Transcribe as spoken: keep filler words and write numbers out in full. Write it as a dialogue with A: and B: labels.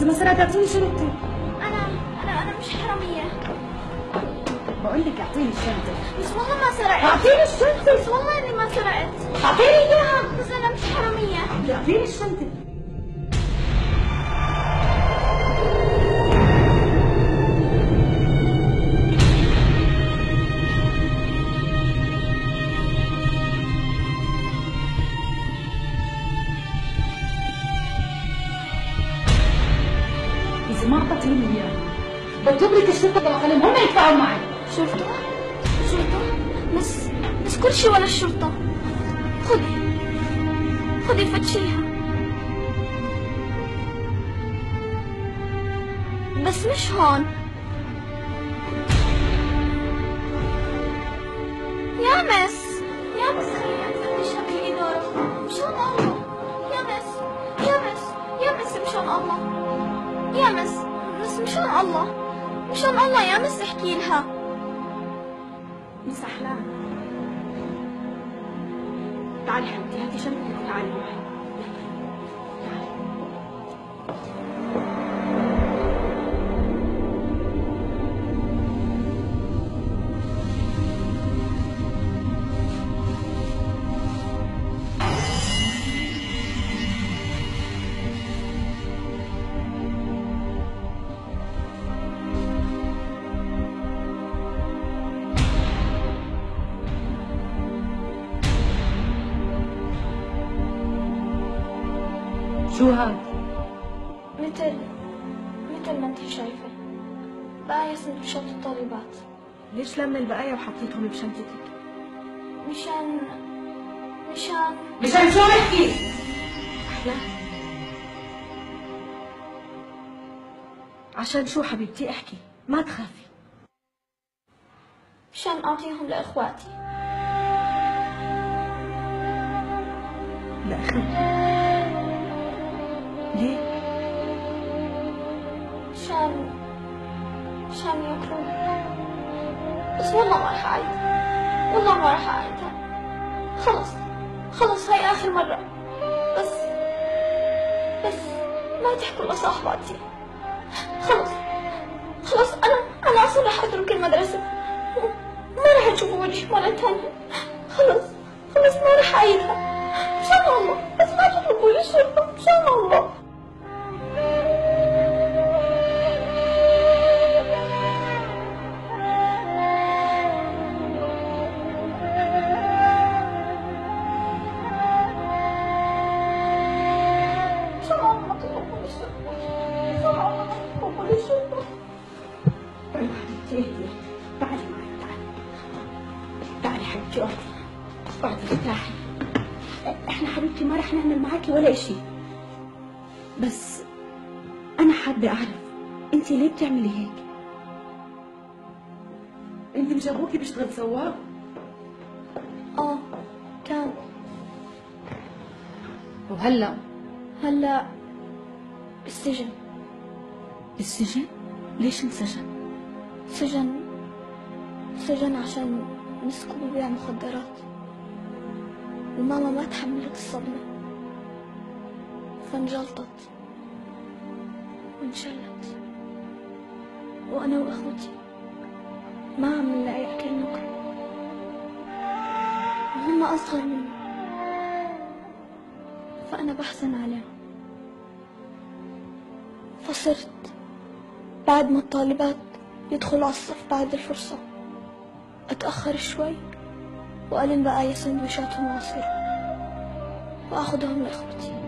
A: إذا ما سرقت اعطيني شنطتي.
B: أنا أنا أنا مش حرامية.
A: بقول لك اعطيني الشنطة.
B: بس والله ما سرقت.
A: اعطيني الشنطة.
B: بس والله إني ما سرقت.
A: اعطيني إياها.
B: بس أنا مش حرامية.
A: اعطيني الشنطة. إذا ما أعطيتيني إياها بطلب لك الشرطة بالقلم هم يدفعوا معي.
B: شرطة؟ شرطة؟ بس بس كل شيء ولا الشرطة. خذي خذي فتشيها. بس مش هون. يا مس يا مس خلينا نفتشها بالإدارة مشان الله. يا مس يا مس يا مس مشان الله. يا مس مس مشان الله مشان الله يا مس احكي لها.
A: مس أحلام تعالي حبيبتي هاتي شنطتك وتعالي معي. تعالي. شو هاد؟
B: مثل مثل ما انت شايفة بقايا سند بشنطة الطالبات.
A: ليش لم البقايا وحطيتهم بشنطتك؟
B: مشان مشان
A: مشان شو احكي؟ أحلام عشان شو حبيبتي احكي ما تخافي.
B: مشان أعطيهم لإخواتي.
A: لأخوتي؟ ليه؟
B: مشان مشان ياكلون. بس والله ما رح أعيد والله ما رح أعيدها. خلص خلص هاي آخر مرة. بس بس ما تحكوا لصاحباتي. خلص خلص أنا أنا أصلا رح أترك المدرسة. ما رح تشوفوا وجهي مرة ثانية. خلص خلص ما رح أعيدها مشان الله. بس ما تطلبوا لي الشرطة مشان الله.
A: طيب حبيبتي اهدي تعالي معي تعالي. تعالي حبيبتي اقعدي اقعدي ارتاحي. احنا حبيبتي ما رح نعمل معاكي ولا اشي. بس انا حابة اعرف انت ليه بتعملي هيك؟ انت مش ابوكي بيشتغل سواق؟
B: اه كان.
A: وهلا؟
B: هلا بالسجن.
A: بالسجن؟ ليش انسجن؟
B: سجن سجن عشان مسكوا ببيع مخدرات. وماما ما تحملت الصدمة فانجلطت وانشلت. وأنا وأخوتي ما عم نلاقي أكل ناكل وهم أصغر مني. فأنا بحزن عليهم. فصرت بعد ما الطالبات يدخلوا على الصف بعد الفرصة أتأخر شوي وألم بقايا سندويشاتهم وعصير وأخذهم لأخوتي.